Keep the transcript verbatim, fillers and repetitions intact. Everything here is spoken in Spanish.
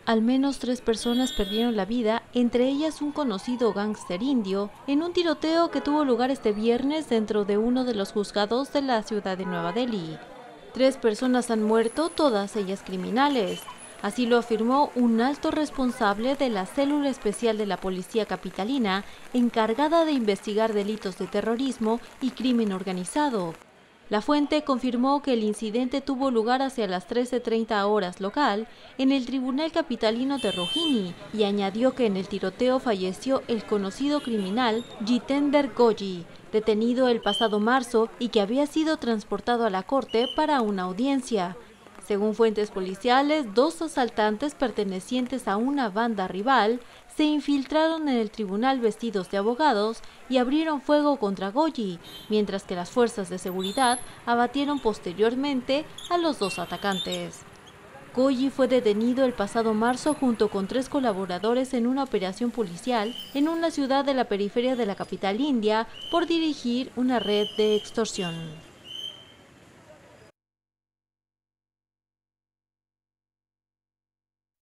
Al menos tres personas perdieron la vida, entre ellas un conocido gángster indio, en un tiroteo que tuvo lugar este viernes dentro de uno de los juzgados de la ciudad de Nueva Delhi. Tres personas han muerto, todas ellas criminales. Así lo afirmó un alto responsable de la célula especial de la policía capitalina, encargada de investigar delitos de terrorismo y crimen organizado. La fuente confirmó que el incidente tuvo lugar hacia las trece treinta horas local en el Tribunal Capitalino de Rohini y añadió que en el tiroteo falleció el conocido criminal Jitender Goji, detenido el pasado marzo y que había sido transportado a la corte para una audiencia. Según fuentes policiales, dos asaltantes pertenecientes a una banda rival se infiltraron en el tribunal vestidos de abogados y abrieron fuego contra Goji, mientras que las fuerzas de seguridad abatieron posteriormente a los dos atacantes. Goji fue detenido el pasado marzo junto con tres colaboradores en una operación policial en una ciudad de la periferia de la capital india por dirigir una red de extorsión.